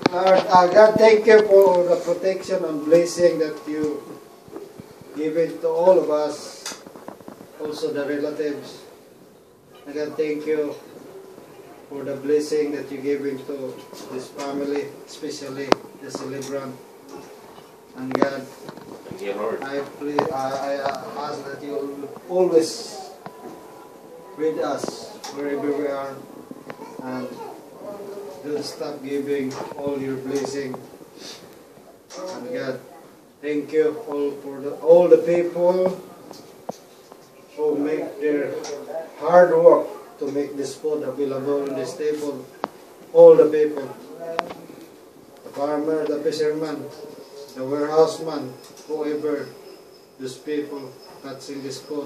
Lord, God, thank you for the protection and blessing that you give it to all of us, also the relatives. And God, thank you for the blessing that you give to this family, especially the celebrant. And God, thank you, Lord. I ask that you will always with us wherever we are, and don't stop giving all your blessing. And God, thank you all for all the people who make their hard work to make this food available on this table. All the people, the farmer, the fisherman, the warehouseman, whoever, those people touching this food,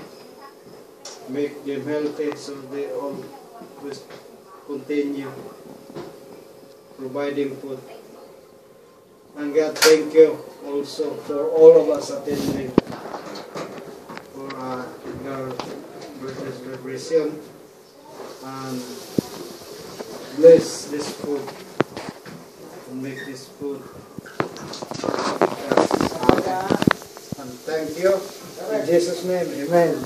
make them healthy so they all will continue providing food. And God, thank you also for all of us attending for our birthday celebration, and bless this food and make this food. And thank you in Jesus' name, amen.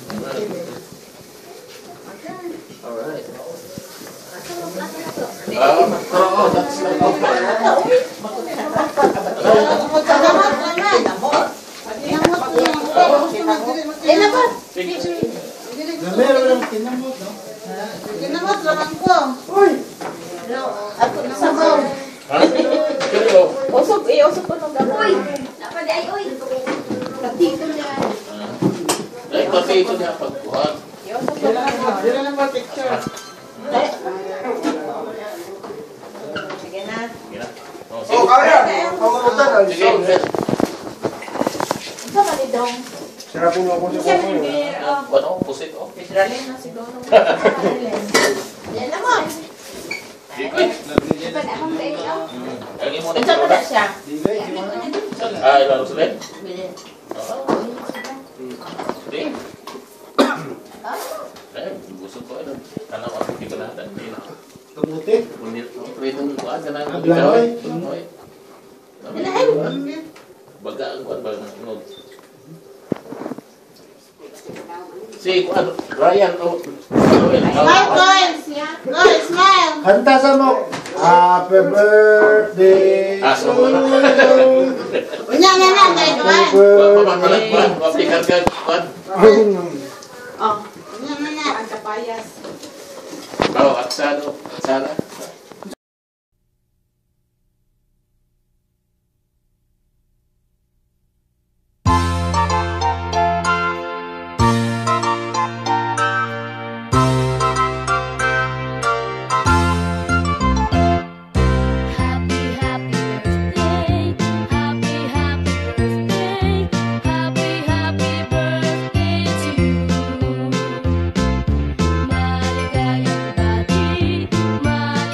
All right. That's Kinamot lang ko. Uy! Ako na sabaw. Usok po nung gamoy. Napadi ay, uy. Katito niya. ay, patito niya pagkuhan. Usok po lang ko. Dila lang ba picture? Sige na. Oh, kaya! Pangulutan. Sige, Ito malidong. Sarapin mo ako sa kuko. ano, pusit, oh. Edralin na siguro. Yan naman. Lagi mo na Ito mo na siya. ay, lalo sila. Sige. Eh, busog ko ito. Ano, hindi ko natin. Kamuti. Punit. Itong kuhan ka na. Blanoy. Baga ang kuhan ba? Si kuhan, Ryan. Smile, guys. Guys, smile. Hanta sa mo. Happy birthday Ah, so to wala. you. Unya na na, guys. Papapalag ba? Papikargan kuhan. Oh, unya na na. Ang kapayas. Oh, aksado. Aksada. Maligayang bati,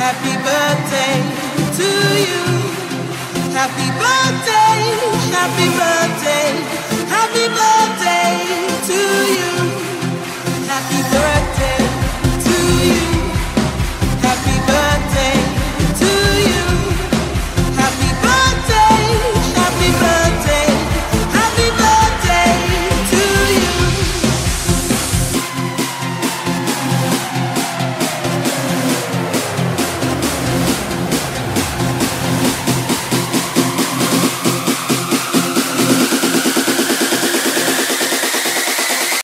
Happy birthday to you. Happy birthday, happy birthday, happy birthday.